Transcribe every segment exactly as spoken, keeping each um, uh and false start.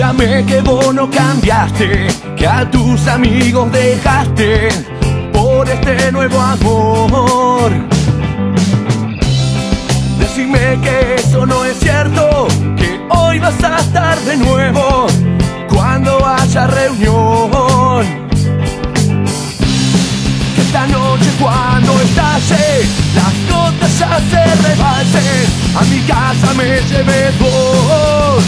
Júrame que vos no cambiaste, que a tus amigos dejaste por este nuevo amor. Decime que eso no es cierto, que hoy vas a estar de nuevo cuando haya reunión. Que esta noche cuando estalle las gotas ya se rebalsen, a mi casa me lleves vos.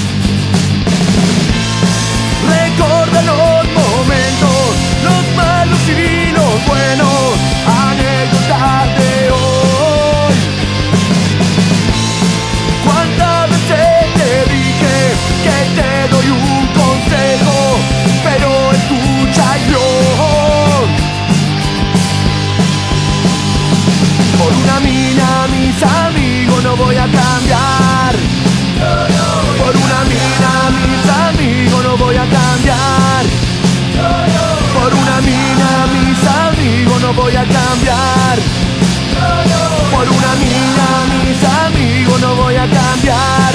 Recuerda los momentos, los malos y los buenos, anécdotas de hoy. Cuántas veces te dije que te doy un consejo, pero escúchalo. Por una mina, mis amigos, no voy a cambiar. Por una mina, mis amigos, no voy a cambiar. Por una mina, mis amigos, no voy a cambiar. Por una mina, mis amigos, no voy a cambiar.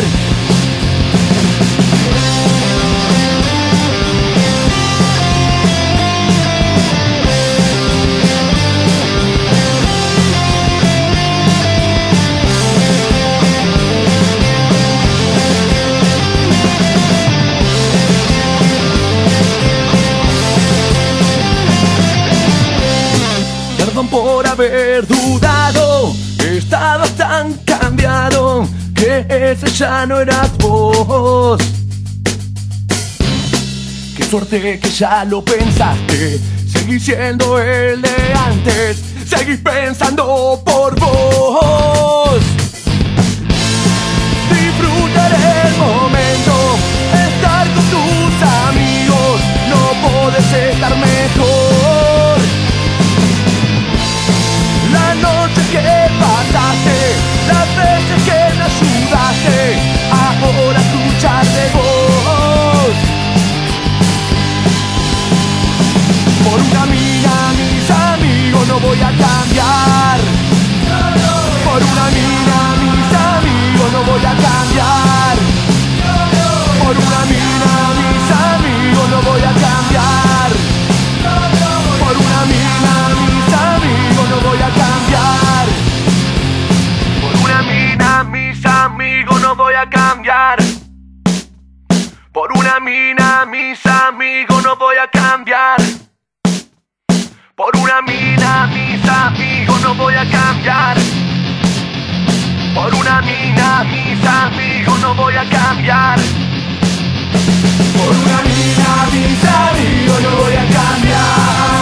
Perdón por haber dudado, estabas tan cambiado que ese ya no eras vos. Qué suerte que ya lo pensaste, seguís siendo el de antes, seguís pensando por vos. Disfrutar el momento, estar con tus amigos, no podés estar mejor. La noche que pasaste, las veces que me ayudaste, ahora escuchar de vos. Por una mina, mis amigos, no voy a cambiar. Por una mina, mis amigos, no voy a cambiar. Por una mina, mis amigos, no voy a cambiar. Por una mina, mis amigos, no voy a cambiar. Por una mina, mis amigos, no voy a cambiar. Por una mina, mis amigos, no voy a cambiar. Por una mina, mis amigos, no voy a cambiar. Por una mina, mis amigos, no voy a cambiar. Por una mina, mis amigos, no voy a cambiar.